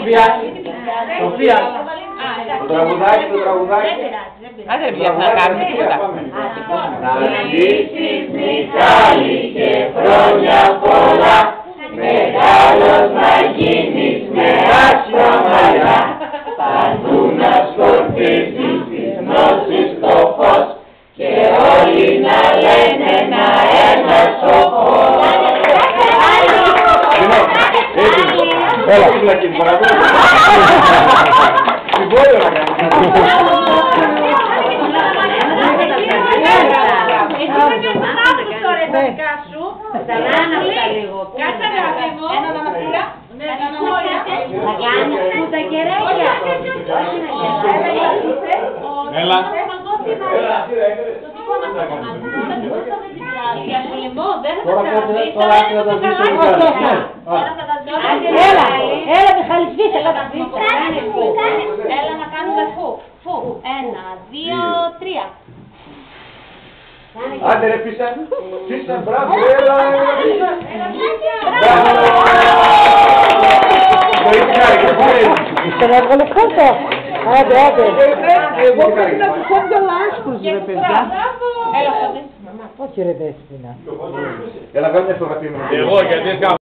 Σοφία. Το τραγουδάκι. Άντε ρε παιδιά, θα κάνουμε τίποτα. Να ζήσεις Μιχάλη και χρόνια πολλά, μεγάλος να γίνεις με άσπρα μαλλιά, παντού να σκορπίζεις τις γνώσεις στο φως και όλοι να λένε να ένας ο φως. Έλα, φύλακη, παρακαλώ. Την πόλη να κάνεις. Κάτσε αγάπη μου. Θα κάνεις πούτα κεράκια. Έλα. Έλα Μιχάλη, σβήσε κατά σβήσε. Έλα να κάνουμε φου. 1, 2, 3. Άντε ρε φύσα, μπράβο, έλα, φύσα. Είστε να έβγαλε φώτο. Άντε. Εγώ πρέπει να τους έχω λάσπους ρε παιδιά. Έλα, Φώτη. Όχι ρε Δέσποινα. Έλα, κάνει μια φωτογραφία με. Εγώ, γιατί